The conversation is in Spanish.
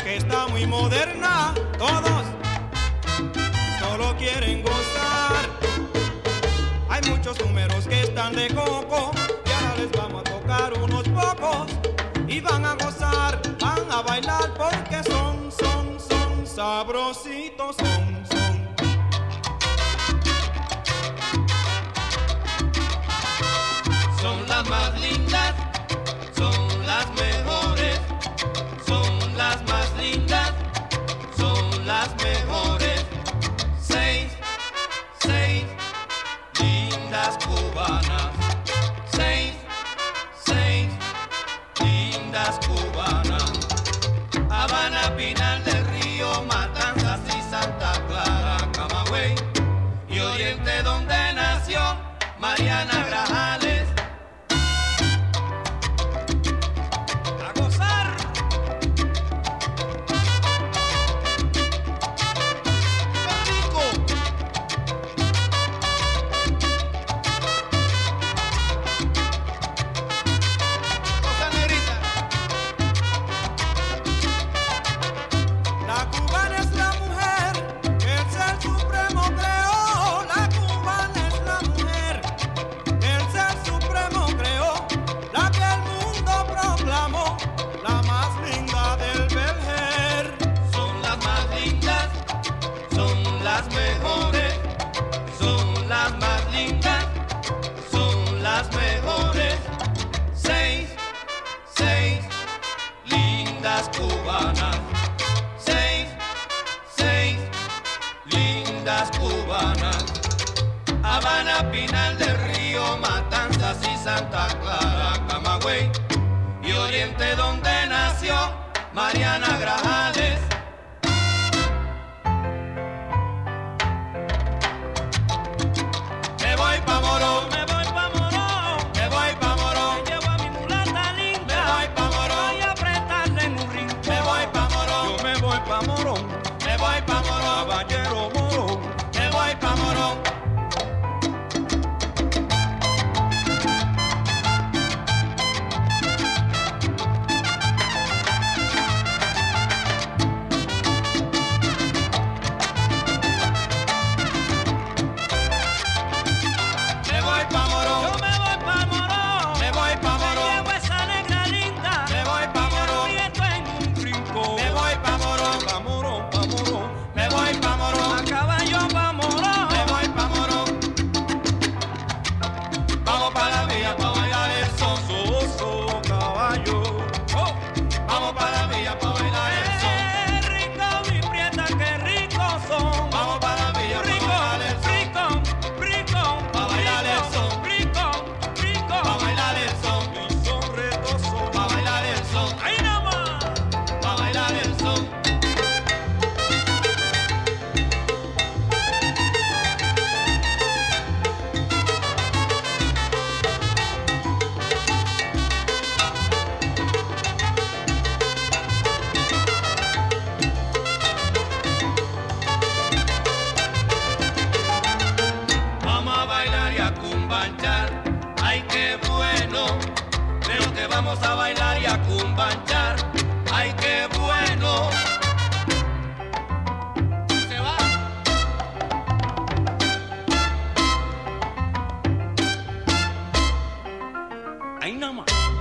que está muy moderna, todos solo quieren gozar. Hay muchos números que están de coco y ahora les vamos a tocar unos pocos y van a gozar, van a bailar porque son sabrositos, son. Son las más lindas, son las mejores, son las más lindas, son las mejores. Seis lindas cubanas, seis lindas cubanas. Habana, Pinal del Río, Matanzas y Santa Clara, Camagüey y Oriente donde nació Mariana Grajales. Cubanas, seis lindas cubanas. Habana, Pinal del Río, Matanzas y Santa Clara, Camagüey y Oriente donde nació Mariana Grajales. Me voy pa' Morón, me voy pa' Morón, me voy pa' Morón. Me llevo a mi mulata linda, me voy pa' Morón. Voy a apretarle en un rincón. Me voy pa' Morón, yo me voy pa' Morón, me voy pa' Morón, caballero Morón, me voy pa' Morón. Ay, qué bueno, creo que vamos a bailar y a cumbanchar. Ay, qué bueno. Se va. Ahí nada más.